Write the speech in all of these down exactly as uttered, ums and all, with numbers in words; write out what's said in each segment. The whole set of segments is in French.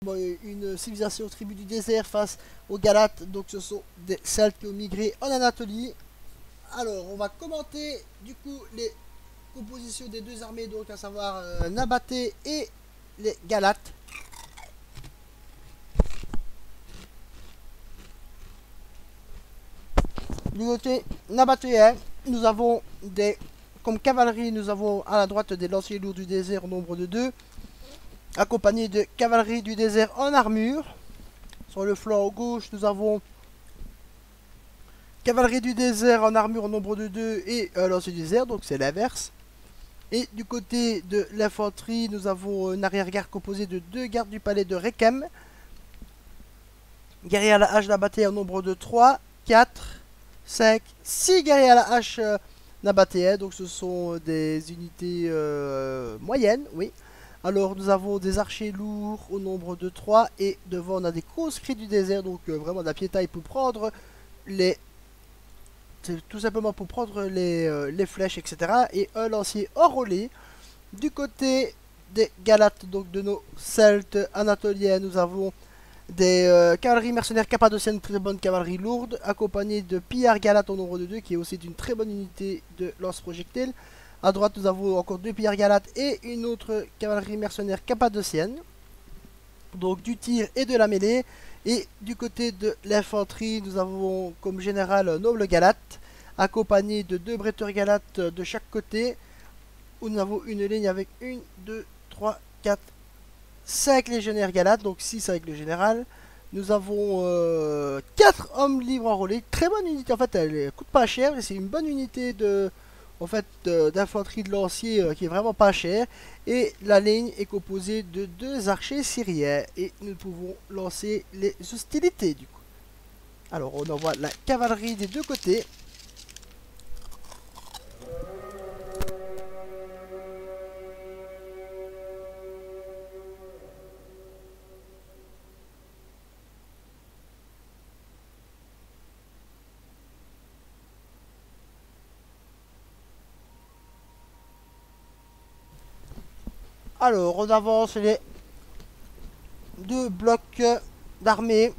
bon, une civilisation tribu du désert face aux Galates. Donc ce sont des Celtes qui ont migré en Anatolie. Alors on va commenter du coup les compositions des deux armées, donc à savoir euh, Nabaté et les Galates. Du côté nabatéen, nous avons des comme cavalerie, nous avons à la droite des lanciers lourds du désert au nombre de deux, accompagnés de cavalerie du désert en armure. Sur le flanc gauche, nous avons cavalerie du désert en armure au nombre de deux et euh, lanciers du désert, donc c'est l'inverse. Et du côté de l'infanterie, nous avons une arrière-garde composée de deux gardes du palais de Rekem, guerriers à la hache nabaté au nombre de trois, quatre, cinq, six guerriers à la hache euh, nabatéens, donc ce sont des unités euh, moyennes, oui. Alors nous avons des archers lourds au nombre de trois et devant on a des conscrits du désert, donc euh, vraiment de la piétaille pour prendre les... C'est tout simplement pour prendre les, euh, les flèches, et cetera. Et un lancier enrôlé. Du côté des Galates, donc de nos Celtes anatoliens, nous avons des euh, cavaleries mercenaires cappadociennes, très bonne cavalerie lourde, accompagnée de pillards Galates au nombre de deux, qui est aussi d'une très bonne unité de lance-projectiles. À droite, nous avons encore deux pillards Galates et une autre cavalerie mercenaire cappadocienne. Donc du tir et de la mêlée. Et du côté de l'infanterie, nous avons comme général Noble Galate, accompagné de deux bretteurs Galates de chaque côté, où nous avons une ligne avec un, deux, trois, quatre, cinq légionnaires Galates, donc six avec le général. Nous avons euh, quatre hommes libres enrôlés, très bonne unité, en fait elle coûte pas cher, et c'est une bonne unité de... En fait, d'infanterie de lancier euh, qui est vraiment pas cher. Et la ligne est composée de deux archers syriens. Et nous pouvons lancer les hostilités du coup. Alors, on envoie la cavalerie des deux côtés. Alors, on avance les deux blocs d'armée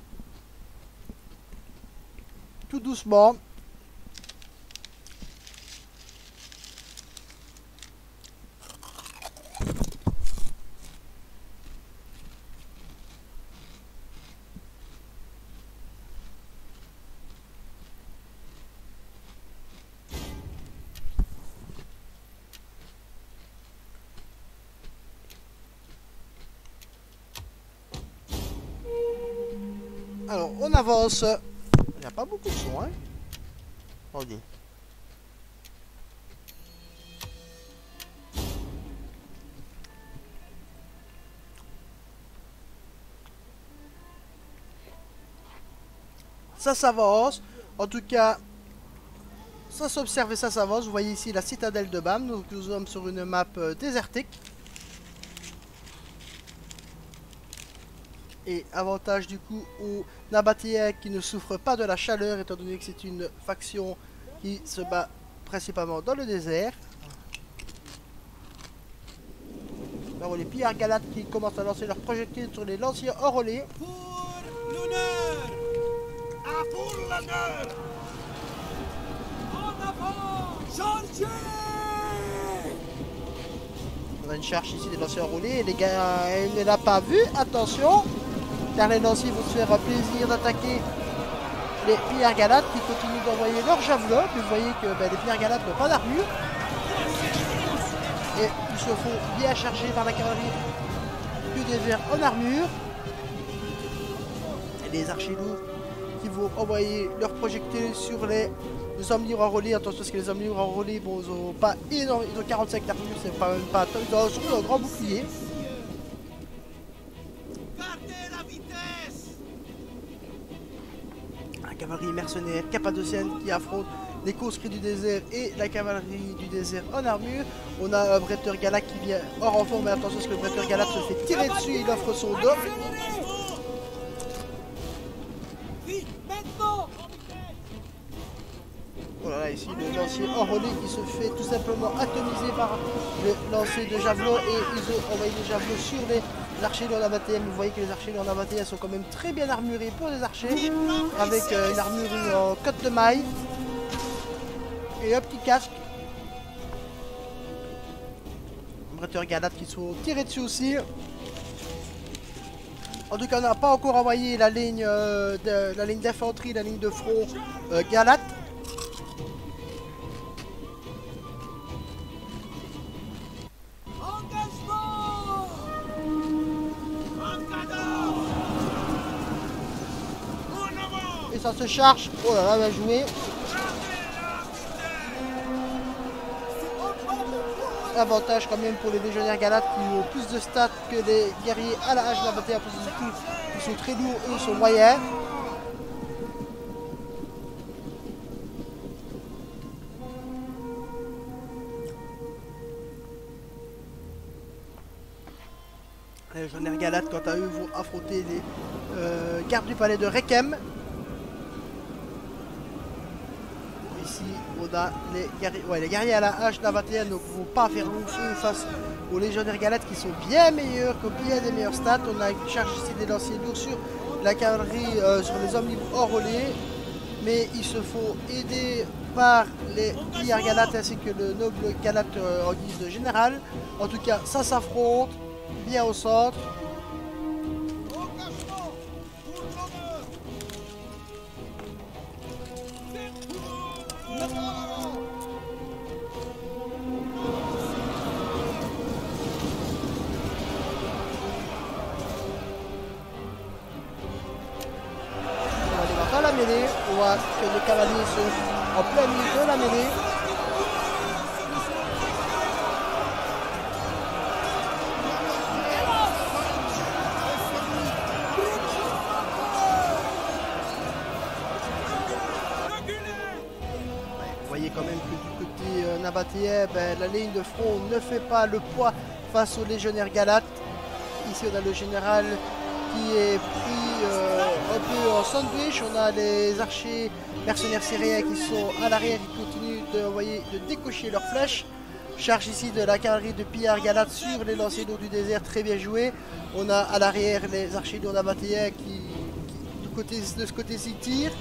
tout doucement. Alors, on avance. Il n'y a pas beaucoup de son, hein. Attendez. Ça s'avance. En tout cas, ça s'observe et ça s'avance. Vous voyez ici la citadelle de Bam. Donc, nous sommes sur une map euh, désertique. Et avantage du coup aux Nabatéens qui ne souffrent pas de la chaleur, étant donné que c'est une faction qui se bat principalement dans le désert. Là on les pillards Galates qui commencent à lancer leurs projectiles sur les lanciers enrôlés. Pour l'honneur, à pour l'honneur, en avant, chargez. On a une charge ici des lanciers enrôlés et les gars, elle ne l'a pas vu, attention. Car les lanciers vont se faire plaisir d'attaquer les pillards Galates qui continuent d'envoyer leurs javelots. Vous voyez que ben, les pillards Galates n'ont pas d'armure. Et ils se font bien charger par la cavalerie du désert en armure. Et les archers lourds qui vont envoyer leurs projectiles sur les, les hommes libres enrôlés. Attention parce que les hommes libres enrôlés, bon, ils ont pas énorme, ils ont quarante-cinq d'armure, c'est pas même pas. Ils ont surtout un grand bouclier. Cavalerie mercenaire cappadocienne qui affronte les conscrits du désert et la cavalerie du désert en armure. On a un bretteur Galate qui vient en renfort, mais attention parce que le bretteur Galate se fait tirer dessus, il offre son dos. Voilà, ici le lancier enrôlé qui se fait tout simplement atomiser par le lancer de javelot, et ils ont envoyé des javelots sur les archers lourds d'Abathea, vous voyez que les archers lourds d'Abathea sont quand même très bien armurés pour des archers, avec euh, une armure en cotte de maille et un petit casque. Breteurs Galates qui sont tirés dessus aussi. En tout cas, on n'a pas encore envoyé la ligne euh, de, la ligne d'infanterie, la ligne de front euh, Galate. Engagement! En cadence! En avant! Et ça se charge. Oh là là, bien joué. Avantage quand même pour les légionnaires Galates qui ont plus de stats que les guerriers à la hache d'Abathea, parce que du coup, ils sont très lourds, eux sont moyens. Les légionnaires Galates, quant à eux, vont affronter les euh, gardes du palais de Rekem. Ici, on a les guerriers, ouais, les guerriers à la hache d'Abathea ne vont pas faire long feu face aux légionnaires Galates qui sont bien meilleurs, qui ont bien des meilleurs stats. On a une charge ici des lanciers lourds sur la cavalerie, euh, sur les hommes libres hors relais. Mais ils se font aider par les pillards Galates ainsi que le noble Galate euh, en guise de général. En tout cas, ça s'affronte bien au centre. Engagement! Pour l'honneur! C'est pour l'honneur! On va aller voir la mêlée. On voit que les cavaliers sont en plein milieu de la mêlée. Vous voyez quand même que du côté euh, Nabathea, ben, la ligne de front ne fait pas le poids face aux légionnaires Galates. Ici on a le général qui est pris euh, un peu en sandwich. On a les archers mercenaires syriens qui sont à l'arrière, qui continuent de, envoyer, de décocher leurs flèches. Charge ici de la cavalerie de pillards Galates sur les lanciers lourds du désert, très bien joué. On a à l'arrière les archers lourds Nabathea qui, qui du côté, de ce côté-ci tirent.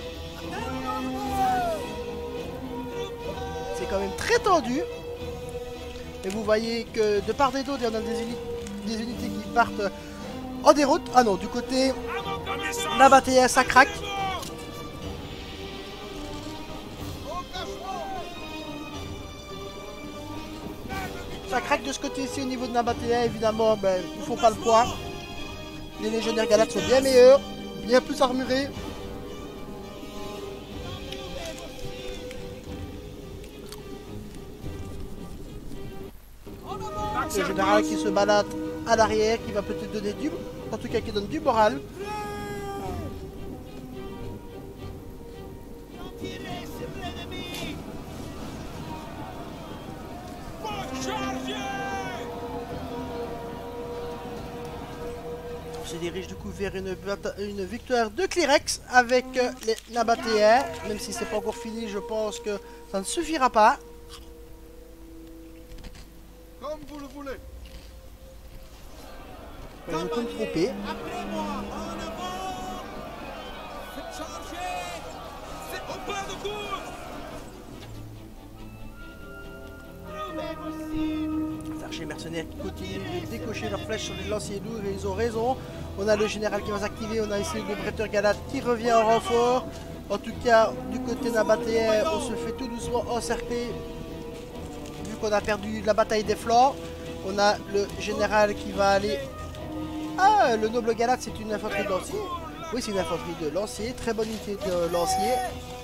C'est quand même très tendu. Et vous voyez que de part et d'autre, il y en a des, uni des unités qui partent en déroute. Ah non, du côté Nabathea, ça craque. Ça craque de ce côté-ci au niveau de Nabathea. Évidemment, ben, ils ne font pas le poids. Les légionnaires Galates sont bien meilleurs, bien plus armurés. Le général qui se balade à l'arrière, qui va peut-être donner du... En tout cas, qui donne du moral. Tirez sur l'ennemi! Faut charger! On se dirige du coup vers une, une victoire de Clyrex avec euh, les Nabathea. Même si c'est pas encore fini, je pense que ça ne suffira pas. Comme vous le voulez. Ils ont tout trompé. Après moi, en avant! Faites charger! C'est au pas de course! Les archers mercenaires qui continuent de décocher leurs flèches sur les lanciers lourds et ils ont raison. On a le général qui va s'activer, on a ici le bretteur Galate qui revient en renfort. En tout cas, du côté Nabathea, on se fait tout doucement encercler. Vu qu'on a perdu la bataille des flancs, on a le général qui va aller... Ah, le noble Galate, c'est une infanterie de lancier. Oui, c'est une infanterie de lancier, très bonne unité de lancier.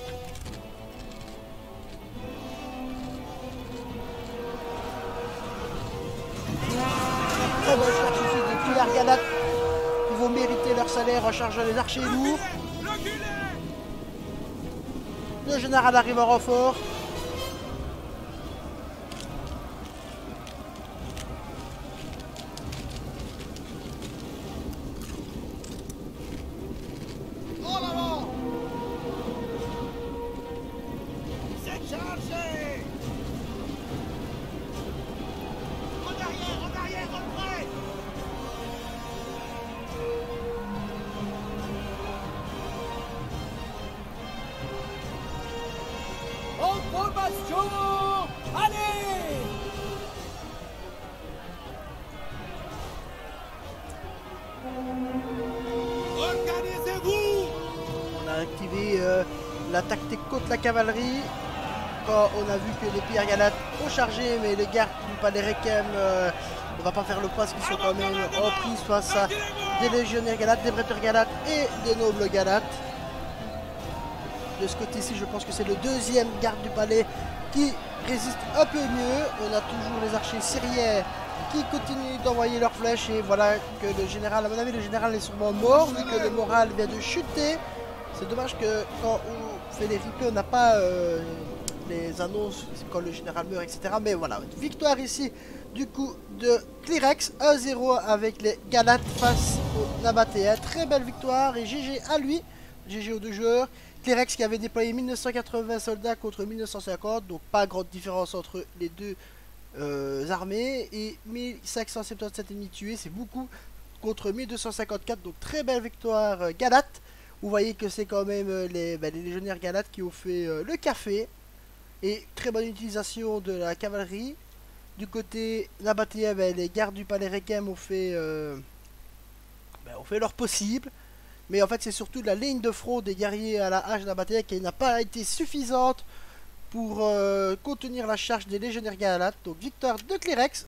Très bonne charge ici de pillards Galates qui vont mériter leur salaire en chargeant les archers lourds. Le général arrive en renfort. En avant! C'est chargé! En arrière, en arrière, en près! Formation. Allez. Organisez-vous. On a activé euh, la tactique contre la cavalerie. Quand on a vu que les pierres galates ont chargé, mais les gardes du palais Requiem, euh, on va pas faire le poids parce qu'ils sont quand même en prise face à des légionnaires galates, des breteurs galates et des nobles galates. De ce côté-ci, je pense que c'est le deuxième garde du palais qui résiste un peu mieux. On a toujours les archers syriens qui continuent d'envoyer leurs flèches. Et voilà que le général, à mon avis, le général est sûrement mort vu que le moral vient de chuter. C'est dommage que quand on fait les replays, on n'a pas euh, les annonces quand le général meurt, et cetera. Mais voilà, victoire ici du coup de Clyrex, un zéro avec les Galates face aux Nabatéens. Très belle victoire et G G à lui, G G aux deux joueurs. Clyrex qui avait déployé mille neuf cent quatre-vingts soldats contre mille neuf cent cinquante, donc pas grande différence entre les deux euh, armées. Et mille cinq cent soixante-dix-sept ennemis tués, c'est beaucoup contre mille deux cent cinquante-quatre, donc très belle victoire euh, Galate. Vous voyez que c'est quand même euh, les, bah, les légionnaires Galates qui ont fait euh, le café. Et très bonne utilisation de la cavalerie. Du côté Nabatéen, bah, les gardes du palais Requiem ont fait, euh, bah, ont fait leur possible. Mais en fait, c'est surtout la ligne de front des guerriers à la hache Nabatéen qui n'a pas été suffisante pour euh, contenir la charge des légionnaires Galates. Donc victoire de Clyrex